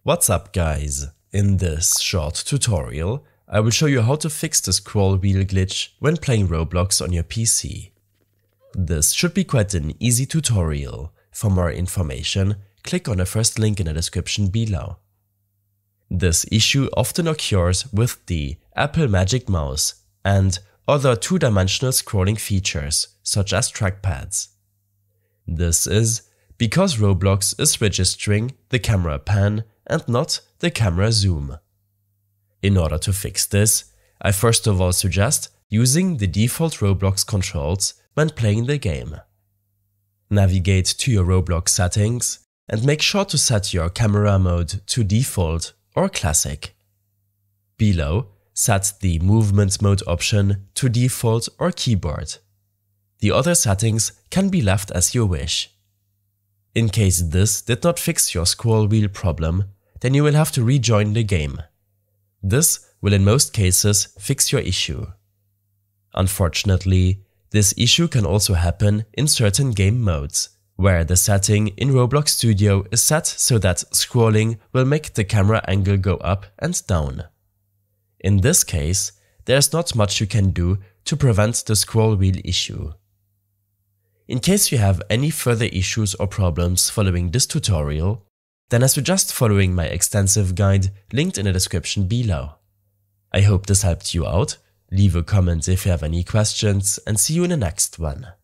What's up guys? In this short tutorial, I will show you how to fix the scroll wheel glitch when playing Roblox on your PC. This should be quite an easy tutorial. For more information, click on the first link in the description below. This issue often occurs with the Apple Magic Mouse and other two-dimensional scrolling features, such as trackpads. This is because Roblox is registering the camera pan and not the camera zoom. In order to fix this, I first of all suggest using the default Roblox controls when playing the game. Navigate to your Roblox settings and make sure to set your camera mode to default or classic. Below, set the movement mode option to default or keyboard. The other settings can be left as you wish. In case this did not fix your scroll wheel problem, then you will have to rejoin the game. This will in most cases fix your issue. Unfortunately, this issue can also happen in certain game modes, where the setting in Roblox Studio is set so that scrolling will make the camera angle go up and down. In this case, there's not much you can do to prevent the scroll wheel issue. In case you have any further issues or problems following this tutorial, then I suggest following my extensive guide linked in the description below. I hope this helped you out. Leave a comment if you have any questions and see you in the next one.